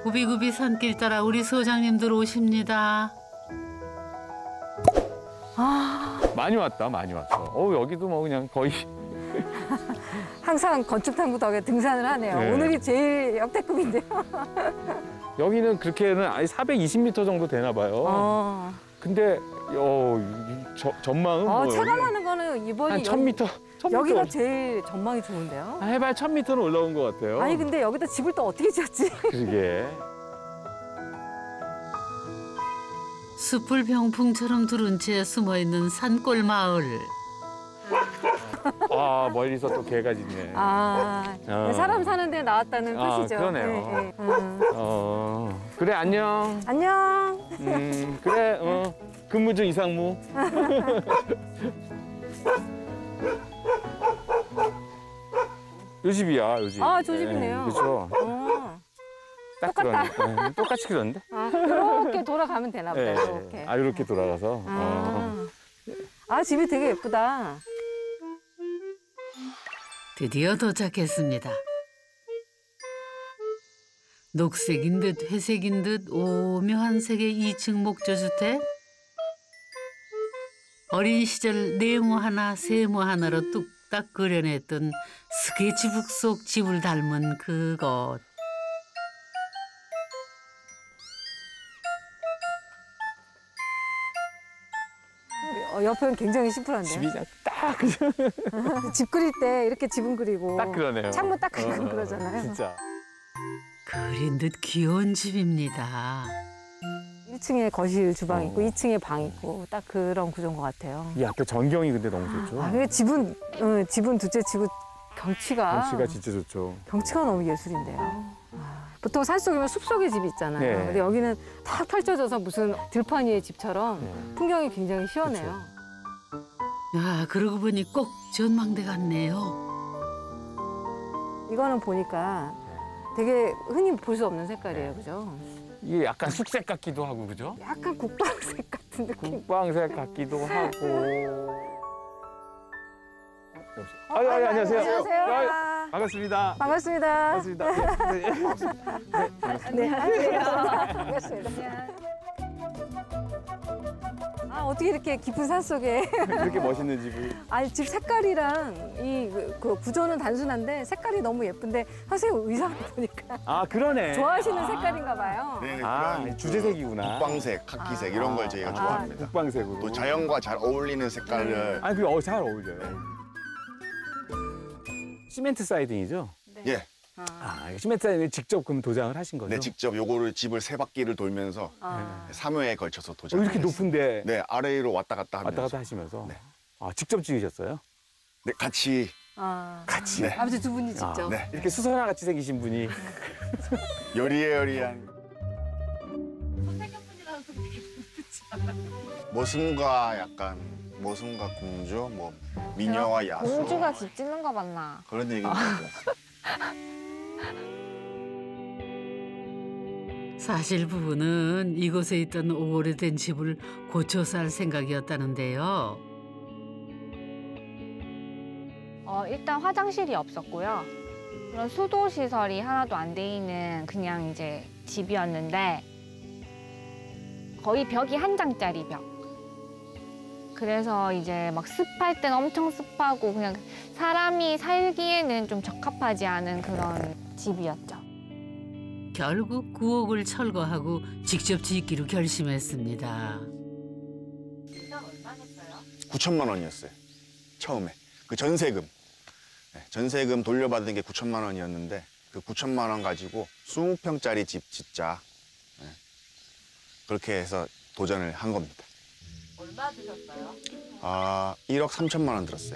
구비구비 산길 따라 우리 소장님들 오십니다. 많이 왔다, 많이 왔어. 여기도 뭐 그냥 거의. 항상 건축탐구 덕에 등산을 하네요. 네. 오늘이 제일 역대급인데요. 여기는 그렇게는 아예 420m 정도 되나 봐요. 근데 전망은 뭐 체감하는 거는 이번이 한 1000m? 여기가 제일 전망이 좋은데요. 해발 1000m는 올라온 것 같아요. 아니 근데 여기다 집을 또 어떻게 지었지? 그러게. 숲을 병풍처럼 두른 채 숨어있는 산골 마을. 멀리서 또 개가 짖네. 사람 사는 데 나왔다는 뜻이죠. 그러네요. 네. 그래, 안녕. 안녕. 그래, 근무 중 이상무. 요 집이야, 요 집. 저 집이네요. 그렇죠. 딱 똑같다. 그러네. 똑같이 그런데? 이렇게 돌아가면 되나 보다. 이렇게. 이렇게 돌아가서. 집이 되게 예쁘다. 드디어 도착했습니다. 녹색인 듯 회색인 듯 오묘한 색의 2층 목조주택. 어린 시절 네모 하나 세모 하나로 뚝딱 그려냈던 스케치북 속 집을 닮은 그곳. 옆에는 굉장히 심플한데요. 집이 그냥 딱 그냥 집 그릴 때 이렇게 지붕 그리고 딱 그러네요. 창문 딱 그리고 그러잖아요. 진짜. 그린 듯 귀여운 집입니다. 1층에 거실 주방 있고 2층에 방 있고 딱 그런 구조인 것 같아요. 이 앞에 전경이 근데 너무 좋죠. 근데 집은 둘째 치고 경치가 진짜 좋죠. 경치가 너무 예술인데요. 보통 산속이면 숲속에 집이 있잖아요. 네. 근데 여기는 탁 펼쳐져서 무슨 들판 위의 집처럼 풍경이 굉장히 시원해요. 그러고 보니 꼭 전망대 같네요. 이거는 보니까 되게 흔히 볼 수 없는 색깔이에요. 그죠? 이게 약간 숙색 같기도 하고, 그죠? 약간 국방색 같은 느낌. 국방색 같기도 하고. 안녕하세요. 안녕하세요. 반갑습니다. 반갑습니다. 반갑습니다. 네, 반갑습니다. 어떻게 이렇게 깊은 산 속에. 이렇게 멋있는 집을. 집 색깔이랑 그 구조는 단순한데 색깔이 너무 예쁜데 선생님 의상 보니까 그러네. 좋아하시는 색깔인가 봐요. 네, 그런 주제색이구나. 국방색, 카키색 이런 걸 저희가 좋아합니다. 국방색으로. 또 자연과 잘 어울리는 색깔을 그게 잘 어울려요. 시멘트 사이딩이죠? 예, 시멘트 사이딩을 직접 그럼 도장을 하신 거죠? 네, 직접 요거를 집을 3바퀴를 돌면서 3회에 걸쳐서 도장. 이렇게 높은데 네, 아래로 왔다 갔다 하면서. 왔다 갔다 하시면서? 네. 직접 찍으셨어요? 네, 같이. 같이? 네. 아버지 두 분이 직접. 네. 이렇게 수선화 같이 생기신 분이. 여리여리한. 모순과 공주, 뭐 미녀와 야수. 공주가 집 짓는 거 맞나? 그런 얘기인 것 같아요. 사실 부부는 이곳에 있던 오래된 집을 고쳐 살 생각이었다는데요. 일단 화장실이 없었고요. 그런 수도 시설이 하나도 안 돼 있는 그냥 이제 집이었는데 거의 벽이 한 장짜리 벽. 그래서 이제 막 습할 땐 엄청 습하고 그냥 사람이 살기에는 좀 적합하지 않은 그런 집이었죠. 결국 구옥을 철거하고 직접 짓기로 결심했습니다. 9천만 원이었어요. 처음에. 그 전세금. 네, 전세금 돌려받은 게 9천만 원이었는데 그 9천만 원 가지고 20평짜리 집 짓자. 네. 그렇게 해서 도전을 한 겁니다. 얼마 드셨어요? 1억 3천만 원 들었어요.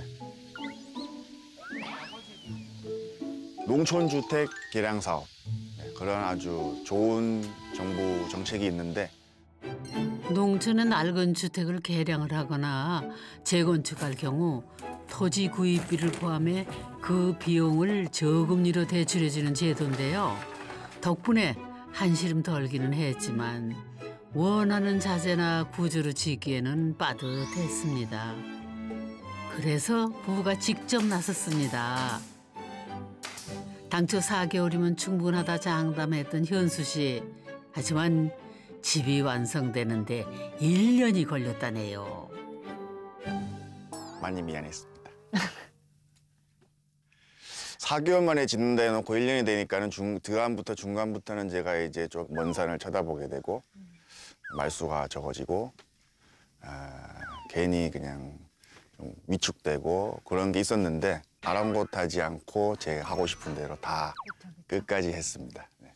농촌주택 개량 사업. 네, 그런 아주 좋은 정부 정책이 있는데 농촌의 낡은 주택을 개량을 하거나 재건축할 경우 토지 구입비를 포함해 그 비용을 저금리로 대출해주는 제도인데요. 덕분에 한시름 덜기는 했지만 원하는 자재나 구조로 짓기에는 빠듯했습니다. 그래서 부부가 직접 나섰습니다. 당초 4개월이면 충분하다 장담했던 현수 씨. 하지만 집이 완성되는데 1년이 걸렸다네요. 많이 미안했습니다. 4개월 만에 짓는다 해놓고 1년이 되니까는 중간부터는 제가 이제 좀 먼 산을 쳐다보게 되고 말수가 적어지고 괜히 그냥 좀 위축되고 그런 게 있었는데 아랑곳하지 않고 제 하고 싶은 대로 다 끝까지 했습니다. 네.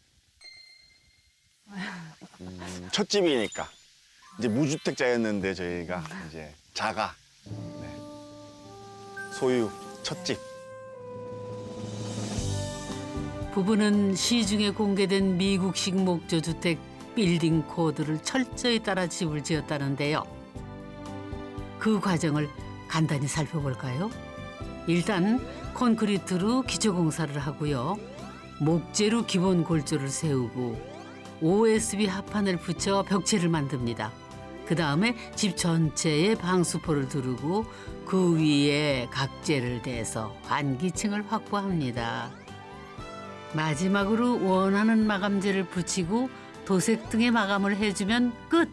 첫 집이니까 이제 무주택자였는데 저희가 이제 자가 소유 첫 집. 부부는 시중에 공개된 미국식 목조주택 빌딩 코드를 철저히 따라 집을 지었다는데요. 그 과정을 간단히 살펴볼까요? 일단 콘크리트로 기초공사를 하고요. 목재로 기본 골조를 세우고 OSB 합판을 붙여 벽체를 만듭니다. 그 다음에 집 전체에 방수포를 두르고 그 위에 각재를 대서 환기층을 확보합니다. 마지막으로 원하는 마감재를 붙이고 도색 등의 마감을 해주면 끝!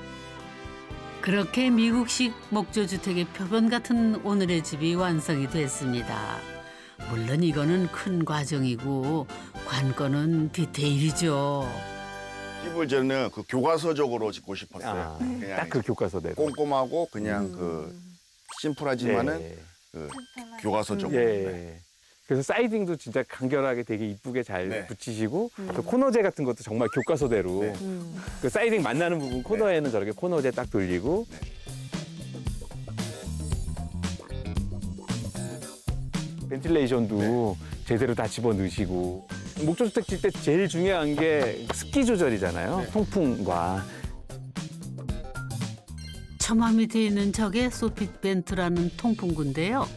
그렇게 미국식 목조주택의 표본 같은 오늘의 집이 완성이 됐습니다. 물론 이거는 큰 과정이고 관건은 디테일이죠. 집을 저는 그 교과서적으로 짓고 싶었어요. 그냥 딱 그 교과서대로. 꼼꼼하고 그냥 그 심플하지만은 예. 그 교과서적으로. 예. 그래서 사이딩도 진짜 간결하게 되게 이쁘게 잘 네. 붙이시고 또 코너제 같은 것도 정말 교과서대로 네. 그 사이딩 만나는 부분 코너에는 저렇게 코너제 딱 돌리고 벤틸레이션도 제대로 다 집어넣으시고 목조주택 질 때 제일 중요한 게 습기 조절이잖아요. 통풍과. 처마 밑에 있는 저게 소핏 벤트라는 통풍구인데요.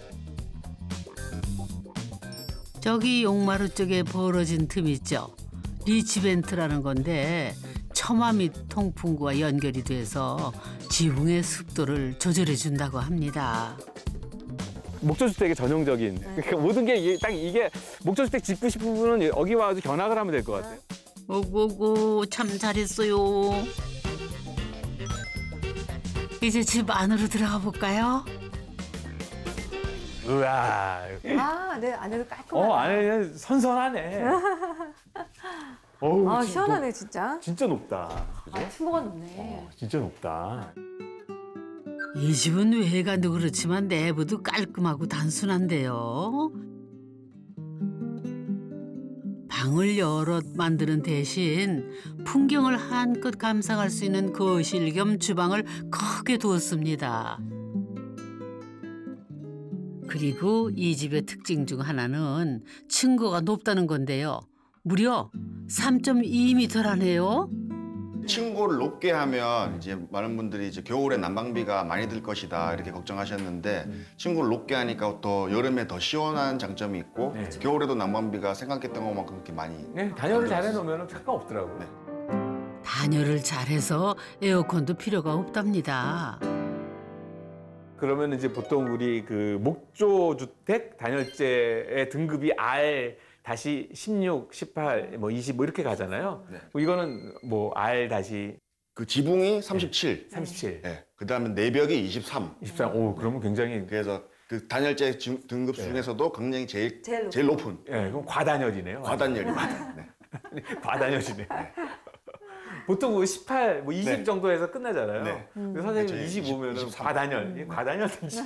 저기 용마루 쪽에 벌어진 틈 있죠. 리치 벤트라는 건데 처마 밑 통풍구와 연결이 돼서 지붕의 습도를 조절해 준다고 합니다. 목조주택의 전형적인 그러니까 모든 게 딱 이게 목조주택 짓고 싶은 분은 여기 와서 견학을 하면 될 것 같아요. 오고고 참 잘했어요. 이제 집 안으로 들어가 볼까요? 우와. 아, 네, 안에도 깔끔하다. 안에 선선하네. 어우, 아, 진짜 시원하네, 진짜. 진짜 높다. 그죠? 아, 층고가 높네. 진짜 높다. 이 집은 외관도 그렇지만 내부도 깔끔하고 단순한데요. 방을 여럿 만드는 대신 풍경을 한껏 감상할 수 있는 거실 겸 주방을 크게 두었습니다. 그리고 이 집의 특징 중 하나는 층고가 높다는 건데요. 무려 3.2m라네요. 층고를 높게 하면 이제 많은 분들이 이제 겨울에 난방비가 많이 들 것이다 이렇게 걱정하셨는데 층고를 높게 하니까 또 여름에 더 시원한 장점이 있고 네. 겨울에도 난방비가 생각했던 것만큼 그렇게 많이 네, 단열을 잘 해놓으면 상관없더라고요. 네. 단열을 잘해서 에어컨도 필요가 없답니다. 그러면 이제 보통 우리 그 목조주택 단열재의 등급이 R 다시 16, 18, 뭐 20 뭐 이렇게 가잖아요. 네. 이거는 뭐 R 다시 그 지붕이 37, 37, 네. 그다음에 내벽이 23. 23. 오, 그러면 굉장히 그래서 그 단열재 등급 네. 중에서도 굉장히 제일 제일 높은 예, 그럼 과단열이네요. 과단열이 맞아요. 네. 과단열이네. 보통 뭐 18, 뭐 20 네. 정도에서 끝나잖아요. 네. 근데 선생님 저희 25면은 23. 과단열, 과단열 등급.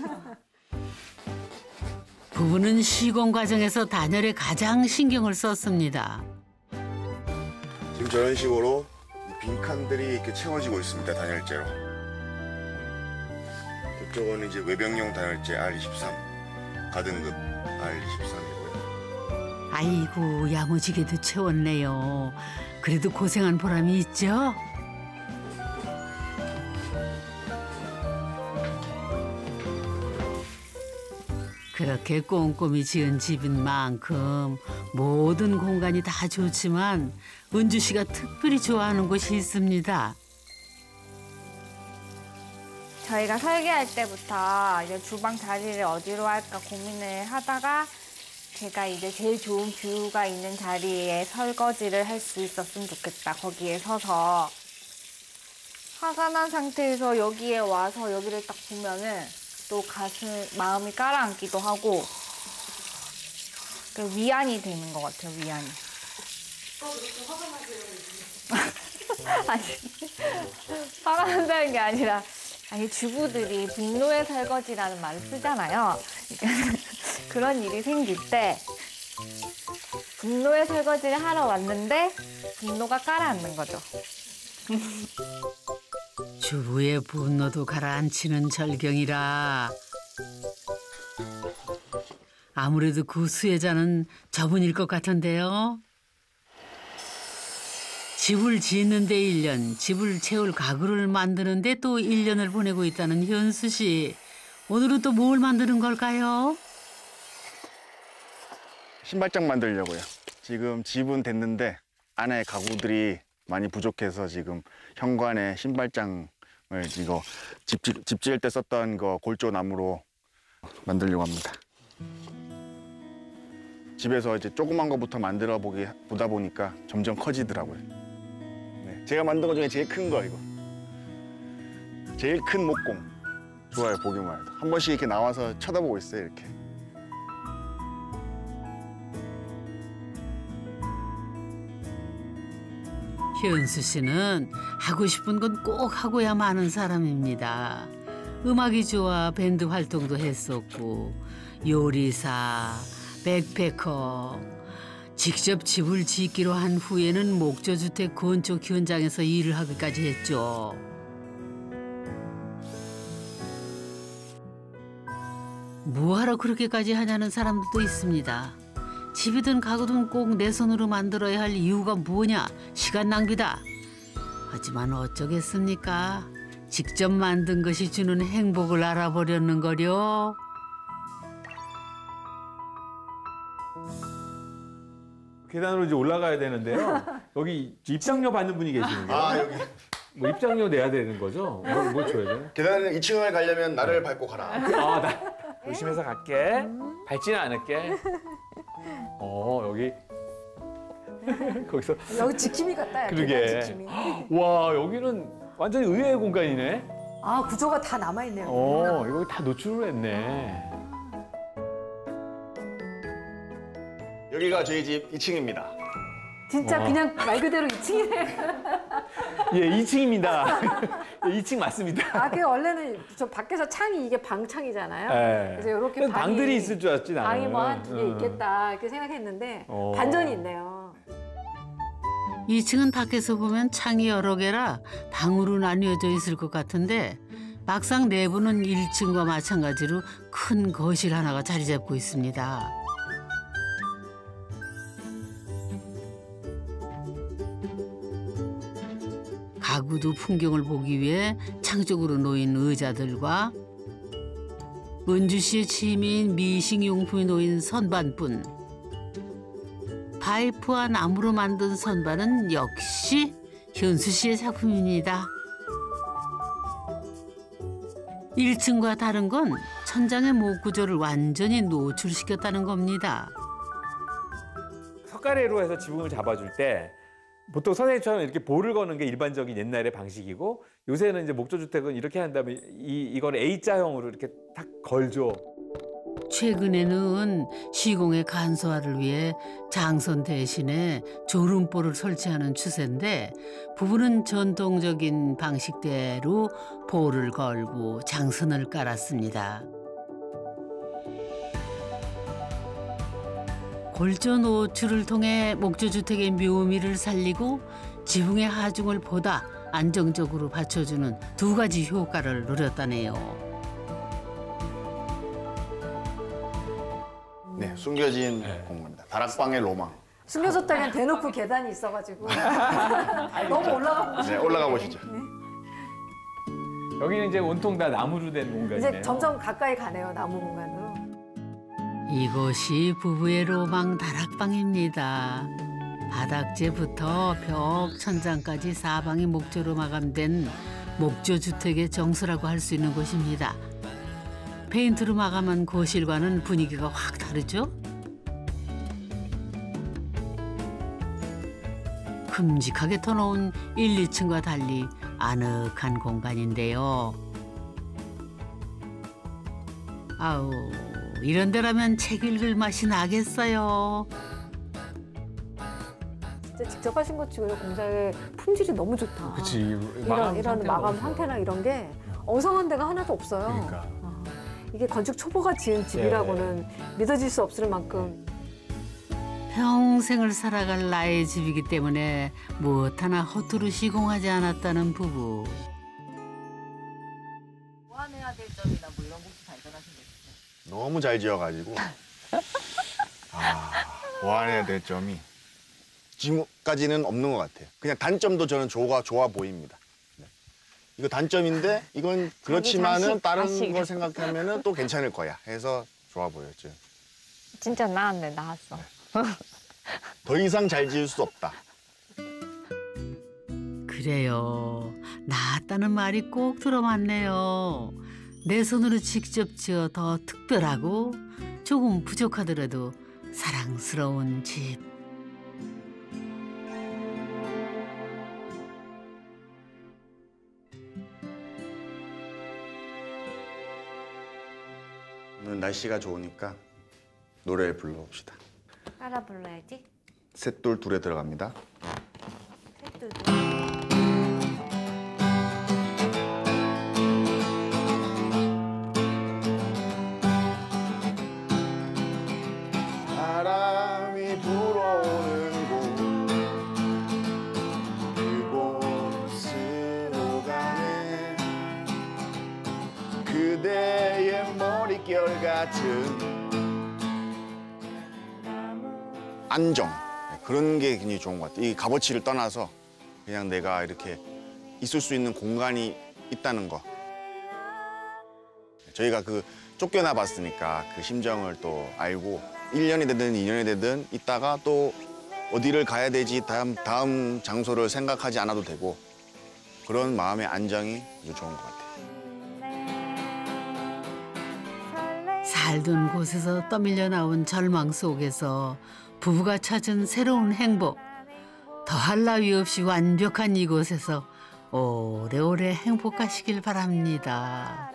부부는 시공 과정에서 단열에 가장 신경을 썼습니다. 지금 저런 식으로 빈칸들이 이렇게 채워지고 있습니다. 단열재로. 이쪽은 이제 외벽용 단열재 R23, 가등급 R23이고요. 아이고 야무지게도 채웠네요. 그래도 고생한 보람이 있죠? 그렇게 꼼꼼히 지은 집인 만큼 모든 공간이 다 좋지만 은주 씨가 특별히 좋아하는 곳이 있습니다. 저희가 설계할 때부터 이제 주방 자리를 어디로 할까 고민을 하다가 제가 이제 제일 좋은 뷰가 있는 자리에 설거지를 할 수 있었으면 좋겠다. 거기에 서서. 화가 난 상태에서 여기에 와서 여기를 딱 보면은 또 마음이 깔아앉기도 하고 위안이 되는 것 같아요, 위안이. 아니, 화가 난다는 게 아니라 아니 주부들이 분노의 설거지라는 말을 쓰잖아요. 그런 일이 생길 때 분노의 설거지를 하러 왔는데 분노가 깔아앉는 거죠. 주부의 분노도 가라앉히는 절경이라 아무래도 그 수혜자는 저분일 것 같은데요. 집을 짓는 데 1년, 집을 채울 가구를 만드는 데 또 1년을 보내고 있다는 현수 씨. 오늘은 또 뭘 만드는 걸까요? 신발장 만들려고요. 지금 집은 됐는데 안에 가구들이 많이 부족해서 지금 현관에 신발장을 이거 집 지을 때 썼던 거 골조 나무로 만들려고 합니다. 집에서 이제 조그만 거부터 만들어 보다 보니까 점점 커지더라고요. 네, 제가 만든 거 중에 제일 큰 거 이거. 제일 큰 목공. 좋아요, 보기만 해도. 한 번씩 이렇게 나와서 쳐다보고 있어요, 이렇게. 현수 씨는 하고 싶은 건 꼭 하고야 마는 사람입니다. 음악이 좋아 밴드 활동도 했었고 요리사, 백패커, 직접 집을 짓기로 한 후에는 목조주택 건축 현장에서 일을 하기까지 했죠. 뭐하러 그렇게까지 하냐는 사람들도 있습니다. 집이든 가구든 꼭 내 손으로 만들어야 할 이유가 뭐냐? 시간 낭비다. 하지만 어쩌겠습니까? 직접 만든 것이 주는 행복을 알아보려는 거려. 계단으로 이제 올라가야 되는데요. 여기 입장료 받는 분이 계시는 거예요. 아, 여기. 뭐 입장료 내야 되는 거죠? 뭘 줘야 돼요? 계단을 2층을 가려면 나를 밟고 가라. 아, 나 조심해서 갈게. 밟지는 않을게. 여기 거기서 여기 지킴이 같다. 그러게. 계단 지킴이. 와, 여기는 완전히 의외의 공간이네. 아, 구조가 다 남아있네요. 이거 다 노출을 했네. 여기가 저희 집 2층입니다. 진짜 그냥 말 그대로 2층이네. 예, 2층입니다. 2층 맞습니다. 아, 그 원래는 저 밖에서 창이 이게 방창이잖아요. 예. 그래서 이렇게 방들이 있을 줄 알았지 나는. 방이 뭐 한 2개 있겠다 이렇게 생각했는데 반전이 있네요. 2층은 밖에서 보면 창이 여러 개라 방으로 나뉘어져 있을 것 같은데 막상 내부는 1층과 마찬가지로 큰 거실 하나가 자리 잡고 있습니다. 가구도 풍경을 보기 위해 창 쪽으로 놓인 의자들과 은주 씨의 취미인 미식용품이 놓인 선반뿐. 파이프와 나무로 만든 선반은 역시 현수 씨의 작품입니다. 1층과 다른 건 천장의 목 구조를 완전히 노출시켰다는 겁니다. 석가래로 해서 지붕을 잡아줄 때 보통 선생님처럼 이렇게 볼을 거는 게 일반적인 옛날의 방식이고 요새는 이제 목조주택은 이렇게 한 다음에 이걸 A자형으로 이렇게 탁 걸죠. 최근에는 시공의 간소화를 위해 장선 대신에 조름볼을 설치하는 추세인데 부부는 전통적인 방식대로 볼을 걸고 장선을 깔았습니다. 골조 노출을 통해 목조주택의 묘미를 살리고 지붕의 하중을 보다 안정적으로 받쳐주는 두 가지 효과를 누렸다네요. 네, 숨겨진 공간입니다. 다락방의 로망. 숨겨졌다간 대놓고 계단이 있어가지고 너무 올라가고 네, 올라가 보시죠. 여기는 이제 온통 다 나무로 된 공간이네요. 이제 점점 가까이 가네요, 나무 공간으로. 이곳이 부부의 로망 다락방입니다. 바닥재부터 벽, 천장까지 사방이 목조로 마감된 목조주택의 정수라고 할 수 있는 곳입니다. 페인트로 마감한 거실과는 분위기가 확 다르죠? 큼직하게 터놓은 1, 2층과 달리 아늑한 공간인데요. 아우, 이런 데라면 책 읽을 맛이 나겠어요. 진짜 직접 하신 것 치고는 공장의 품질이 너무 좋다. 그치. 이런 마감 상태나 이런 게 어성한 데가 하나도 없어요. 그러니까. 이게 건축 초보가 지은 집이라고는 믿어질 수 없을 만큼 평생을 살아갈 나의 집이기 때문에 무엇 하나 허투루 시공하지 않았다는 부부. 보완해야 될 점이나 뭐 이런 것도 발견하신 게 있어요? 너무 잘 지어가지고 보완해야 될 점이 지금까지는 없는 것 같아요. 그냥 단점도 저는 좋아 보입니다. 네. 이거 단점인데 이건 그렇지만은 다른 자식. 거 생각하면은 또 괜찮을 거야 해서 좋아 보였죠. 진짜 나왔네, 나왔어. 더 이상 잘 지을 수 없다. 그래요. 나았다는 말이 꼭 들어맞네요. 내 손으로 직접 지어 더 특별하고 조금 부족하더라도 사랑스러운 집. 오늘 날씨가 좋으니까 노래 불러봅시다. 따라 불러야지. 셋돌 둘에 들어갑니다. 바람이 불어오는 곳 그곳으로 가네 그대의 머릿결 같은 안정 그런 게 굉장히 좋은 것 같아요. 이 값어치를 떠나서 그냥 내가 이렇게 있을 수 있는 공간이 있다는 거. 저희가 그 쫓겨나 봤으니까 그 심정을 또 알고 1년이 되든 2년이 되든 있다가 또 어디를 가야 되지 다음 장소를 생각하지 않아도 되고 그런 마음의 안정이 아주 좋은 것 같아요. 살던 곳에서 떠밀려 나온 절망 속에서 부부가 찾은 새로운 행복. 더할 나위 없이 완벽한 이곳에서 오래오래 행복하시길 바랍니다.